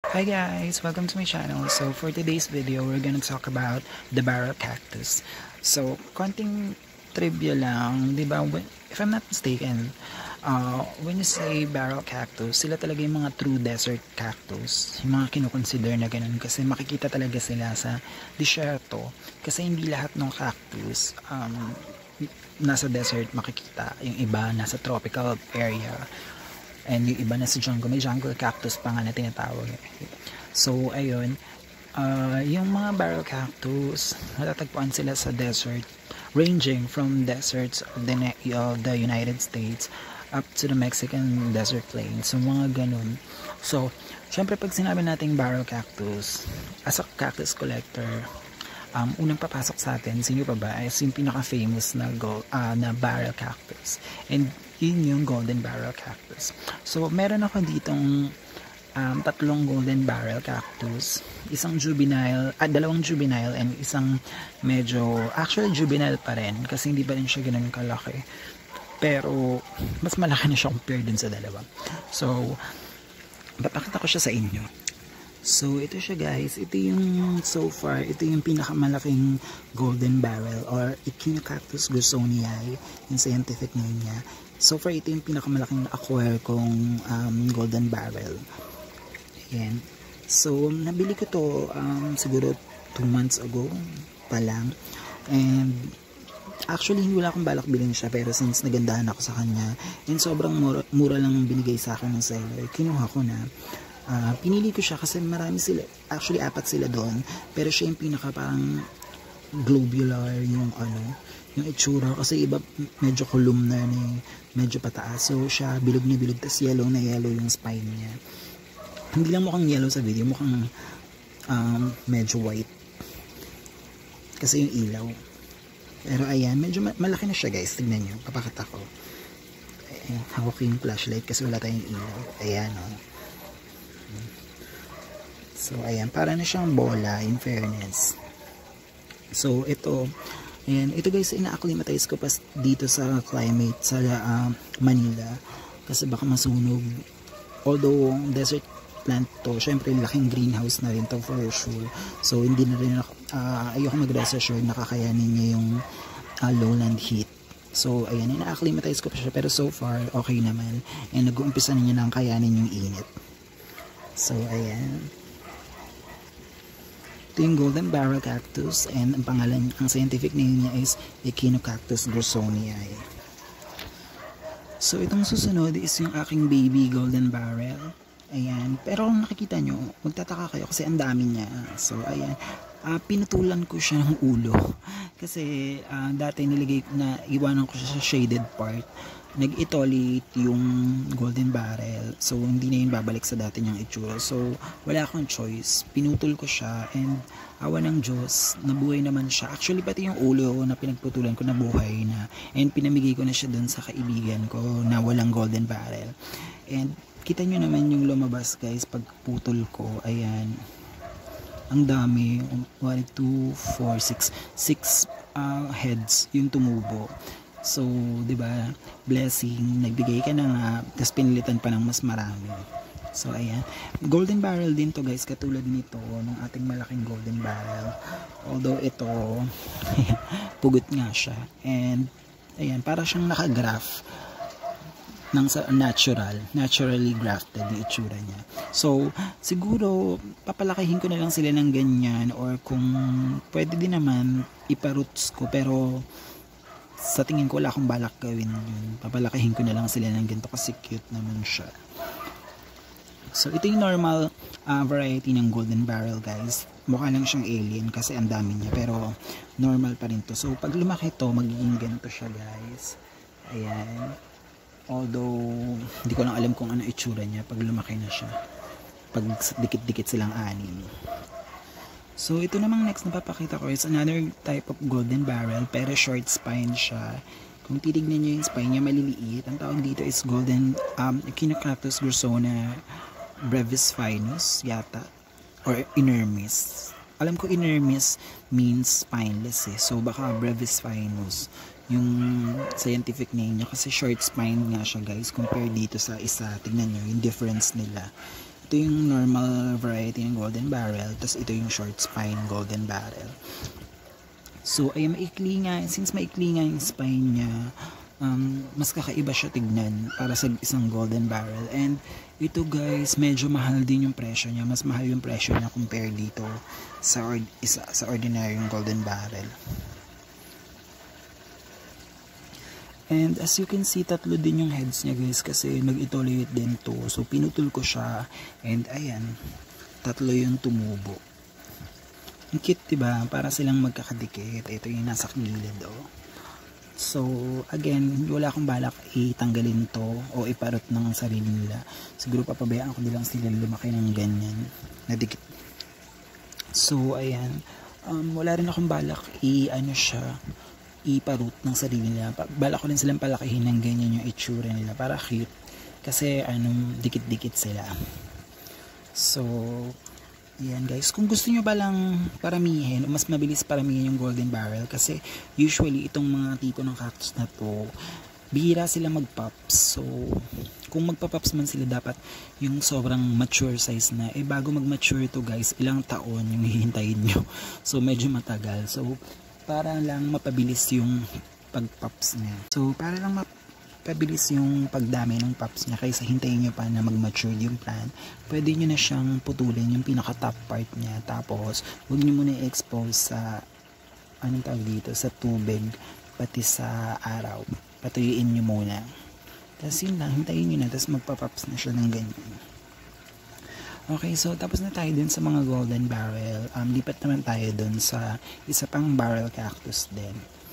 Hi guys, welcome to my channel. So for today's video, we're gonna talk about the barrel cactus. So konting trivia lang, di ba? If I'm not mistaken, when you say barrel cactus, sila talaga yung mga true desert cactus. Yung mga kinukonsider na ganun kasi makikita talaga sila sa disyerto. Kasi hindi lahat ng cactus nasa desert makikita. Yung iba nasa tropical area. And yung iba na sa jungle, may jungle cactus pa nga na tinatawag. So, ayun. Yung mga barrel cactus, natatagpuan sila sa desert, ranging from deserts of the United States up to the Mexican desert plain. So, mga ganun. So, syempre pag sinabi nating barrel cactus, as a cactus collector, unang papasok sa atin, sino pa ba, ay yung pinaka-famous na barrel cactus. And yun yung golden barrel cactus. So, meron ako ditong tatlong golden barrel cactus. Isang juvenile, dalawang juvenile and isang medyo, actually juvenile pa rin kasi hindi pa rin siya ganun kalaki. Pero, mas malaki na siya compared dun sa dalawa. So, papakita ko siya sa inyo. So, ito siya guys. Ito yung, so far, ito yung pinakamalaking golden barrel or Echinocactus grusonii, yung scientific name niya. So far, ito yung pinakamalaking na-acquire kong golden barrel. Ayan. So, nabili ko to siguro 2 months ago pa lang. And, actually, wala akong balak bilhin siya. Pero since nagandahan ako sa kanya, and sobrang mura lang binigay sa akin ng seller, kinuha ko na. Pinili ko siya kasi marami sila. Actually, 4 sila doon. Pero siya yung pinaka parang globular yung yung itsura kasi iba medyo columnar ni medyo pataas, so siya bilog na bilog, tas yellow na yellow yung spine niya. Hindi lang mukhang yellow sa video, mukhang medyo white kasi yung ilaw. Pero ayan, medyo malaki na siya guys, tignan nyo, papakita ko. Hawak yung flashlight kasi wala tayong ilaw. Ayan o. So ayan, para na siyang bola in fairness. So ito, ayan, ito guys, ina-acclimatize ko pa dito sa climate sa Manila kasi baka masunog. Although desert plant to, syempre laking greenhouse na rin to for sure. So hindi na rin ayoko mag-rest assured na kakayanin niya yung lowland heat. So ayan, ina-acclimatize ko pa siya pero so far okay naman. And nag-uumpisa na niya nang kayanin yung init. So ayan. Ito yung golden barrel cactus and ang pangalan, ang scientific name niya is Echinocactus grusonii. So itong susunod is yung aking baby golden barrel. Ayan, pero kung nakikita nyo, magtataka kayo kasi ang dami niya. So ayan, pinutulan ko siya ng ulo kasi dati iwanan ko siya sa shaded part. Nag-etolate yung golden barrel, so hindi na yun babalik sa dati niyang itsura. So wala akong choice, pinutol ko siya and awa ng Diyos, nabuhay naman siya. Actually pati yung ulo na pinagputulan ko nabuhay na, and pinamigay ko na siya dun sa kaibigan ko na walang golden barrel. And kita nyo naman yung lumabas guys pag putol ko. Ayan, ang dami, 1, 2, 4, 6 heads yung tumubo. So, 'di ba? Blessing, nagbigay ka na nga, tapos pinilitan pa ng mas marami. So, ayan. Golden barrel din to guys, katulad nito ng ating malaking golden barrel. Although ito, pugot nga siya. And ayan, para siyang naka-graph ng naturally grafted yung itsura niya. So, siguro papalakihin ko na lang sila ng ganyan, or kung pwede din naman ipa-roots ko, pero sa tingin ko wala akong balak gawin yun. Papalakihin ko na lang sila ng ganito kasi cute naman siya. So ito yung normal variety ng golden barrel guys. Mukha lang siyang alien kasi ang dami niya, pero normal pa rin to. So pag lumaki to, magiging ganito siya guys. Ayan. Although hindi ko lang alam kung ano itsura niya pag lumaki na siya, pag dikit-dikit silang anim. So, ito namang next na papakita ko is another type of golden barrel, pero short spine siya. Kung titignan nyo yung spine niya, maliliit. Ang tawag dito is golden Echinocactus grusonii brevis finus yata, or inermis. Alam ko inermis means spineless eh. So, baka brevis finus yung scientific name niya kasi short spine nga siya guys, compared dito sa isa. Tignan nyo yung difference nila. ito yung normal variety ng golden barrel, tapos ito yung short spine golden barrel. So ay maikli nga, since maikli nga yung spine niya, mas kakaiba siya tignan para sa isang golden barrel. And ito guys, medyo mahal din yung presyo niya, mas mahal yung presyo niya compare dito sa ordinary yung golden barrel. And as you can see, tatlo din yung heads niya guys, kasi nag-etollate din to. So pinutol ko siya, and ayan, tatlo yung tumubo. Ang cute, diba? Para silang magkakadikit. Ito yung nasa gilid, oh. So again, wala akong balak itanggalin to o iparot ng sarili nila. Siguro papabayaan ko nilang sila lumaki ng ganyan na dikit. So ayan, wala rin akong balak iparot ng sarili nila. Balak ko rin silang palakihin ng ganyan yung itsura nila para cute, kasi dikit-dikit sila. So yan guys, kung gusto nyo balang paramihin, mas mabilis paramihin yung golden barrel, kasi usually itong mga tipo ng cactus na to, bihira sila mag-pops. So kung magpa-pops man sila, dapat yung sobrang mature size na. Bago mag-mature to guys, ilang taon yung hihintayin nyo. So medyo matagal. So para lang mapabilis yung pag-pops niya. So para lang mapabilis yung pagdami ng pops niya, kaysa hintayin nyo pa na mag-mature yung plant, pwede nyo na siyang putulin yung pinaka-top part niya. Tapos huwag nyo muna i-expose sa anong tawag dito, sa tubig, pati sa araw. Patuyuin nyo muna. Tapos yun lang, hintayin nyo na, tapos magpa-pops na siya ng ganyan. Okay, so tapos na tayo dun sa mga golden barrel. Lipat naman tayo dun sa isa pang barrel cactus din.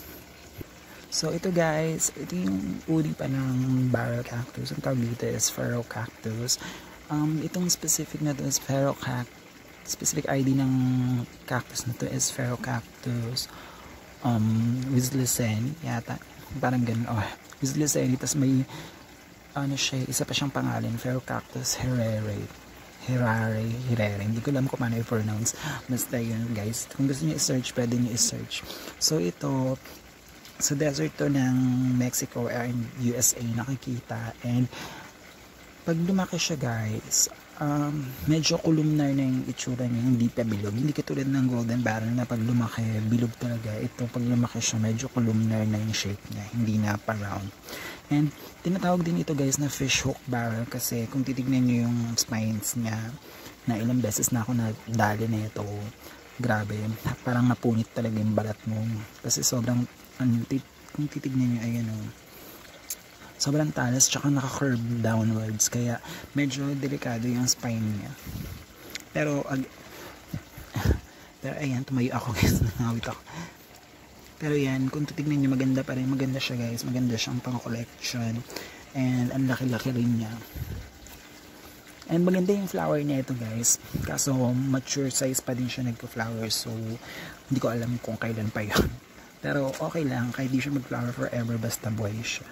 So ito guys, ito yung uri pa ng barrel cactus. Ang tawag dito is BARREL CACTUS. Itong specific na to is specific ID ng cactus na to is BARREL CACTUS Wislicen yata. Parang ganun. Wislicen. Tapos may isa pa siyang pangalan, BARREL CACTUS Herrera. Hindi ko alam kung paano i-pronounce. Basta yun guys. Kung gusto niyo i-search, pwede niyo i-search. So ito, sa desert to ng Mexico and USA nakikita. And pag lumaki siya guys, medyo columnar na yung itsura niya, hindi pa bilog. Hindi katulad ng golden barrel na pag lumaki, bilog talaga. Ito, pag lumaki siya, medyo columnar na yung shape niya, hindi na pa round. And tinatawag din ito guys na fish hook barrel, kasi kung titignan nyo yung spines niya, na ilang beses na ako nadali na ito, grabe, parang napunit talaga yung balat mo, kasi sobrang kung titignan nyo, ayan sobrang talas, tsaka naka-curve downwards, kaya medyo delikado yung spine niya. Pero ayan, tumayo ako guys, nangawit ako. Pero yan, kung titignan nyo, maganda pa rin. Maganda siya guys. Maganda siyang pang collection. And ang laki-laki rin niya. And maganda yung flower niya ito guys. Kaso mature size pa din siya nagpo-flower. So hindi ko alam kung kailan pa yun. Pero okay lang. Kahit di siya mag-flower forever, basta buhay siya.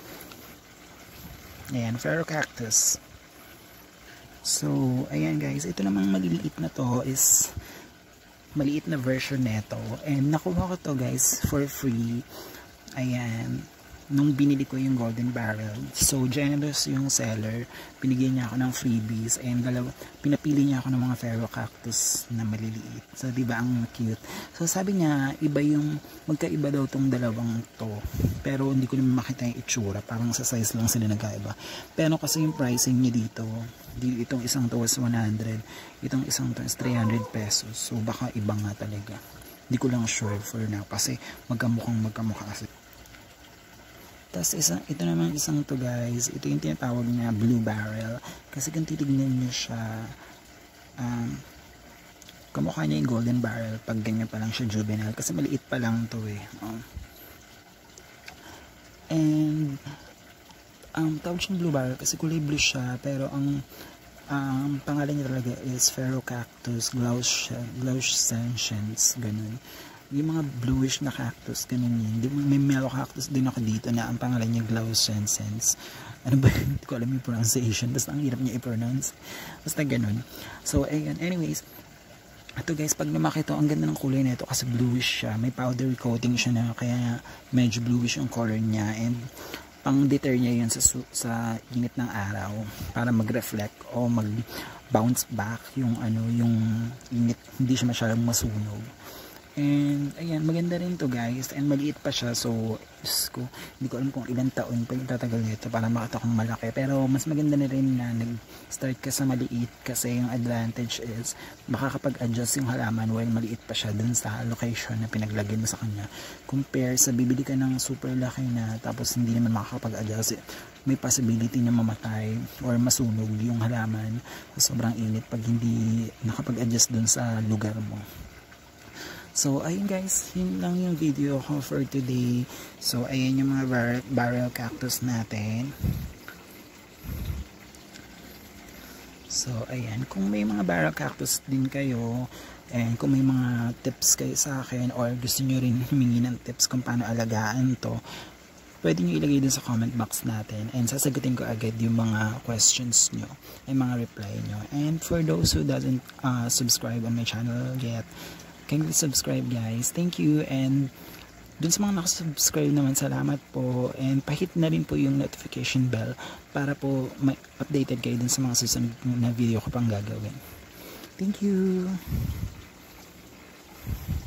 Ayan, BARREL CACTUS. So ayan guys. Ito namang maliliit na to is maliit na version neto, and nakuha ko to guys for free. Ayan, nung binili ko yung golden barrel. So generous yung seller, binigyan niya ako ng freebies, and pinapili niya ako ng mga BARREL CACTUS na maliliit. So diba ang cute. So sabi niya, magkaiba daw tong dalawang to, pero hindi ko naman makita yung itsura, parang sa size lang sila nagkaiba. Pero kasi yung pricing niya dito, itong isang to is 100, itong isang to is 300 pesos. So baka iba nga talaga, hindi ko lang sure for now, kasi magkamukha kasi. Tapos ito naman isang to guys, ito yung tinatawag na blue barrel, kasi kung titignan nyo siya, kamukha niya yung golden barrel pag ganyan pa lang siya juvenile, kasi maliit pa lang to and tawag siyang blue barrel kasi kulay blue siya, pero ang pangalan niya talaga is BARREL CACTUS Glaucescens, ganun. Yung mga bluish na cactus, ganun yun. May mellow cactus din ako dito na ang pangalan niya Glaucescens. Ano ba? Hindi ko alam yung pronunciation, basta ang hirap niya i-pronounce. Basta ganun. So ayun, anyways, ito guys, pag lumaki ito, ang ganda ng kulay nito kasi bluish siya. May powdery coating siya na, kaya medyo bluish yung color niya. And pang-deter niya yun sa init ng araw para mag-reflect o mag-bounce back yung yung init, hindi siya masyadong masunog. And ayan, maganda rin to guys, and maliit pa siya, so Diyos ko, hindi ko alam kung ilang taon pa yung tatagal nito para makita kong malaki, pero mas maganda na rin na nag-start ka sa maliit kasi yung advantage is makakapag-adjust yung halaman while maliit pa siya dun sa location na pinaglagay mo sa kanya, compare sa bibili ka ng super laki na tapos hindi naman makakapag-adjust. May possibility na mamatay or masunog yung halaman sa sobrang init pag hindi nakapag-adjust dun sa lugar mo. So, ayun guys, yun lang yung video ko for today. So, ayun yung mga barrel cactus natin. So, ayan, kung may mga barrel cactus din kayo, and kung may mga tips kayo sa akin, or gusto nyo rin humingi ng tips kung paano alagaan to, pwede nyo ilagay din sa comment box natin, and sasagutin ko agad yung mga questions nyo, ay mga reply nyo. And for those who doesn't subscribe on my channel yet, kindly subscribe guys, thank you. And dun sa mga nakasubscribe naman, salamat po, and pahit na rin po yung notification bell para po updated kayo dun sa mga susunod na video ko pang gagawin. Thank you.